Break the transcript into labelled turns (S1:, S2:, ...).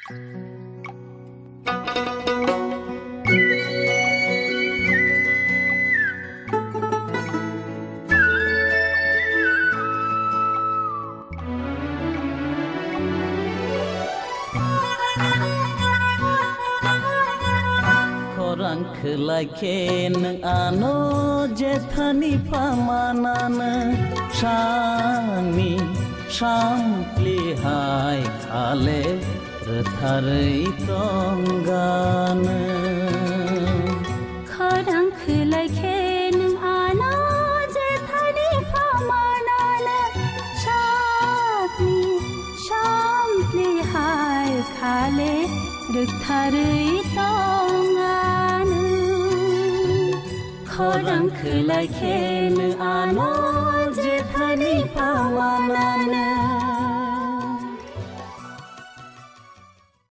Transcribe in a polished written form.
S1: Khelaken ano jethani pamanan shami shampli hai khale ratharai tongan
S2: khorang khelaken ano jethani pamanan shami shampli hai khale ratharai tongan khorang khelaken ano jethani pamanan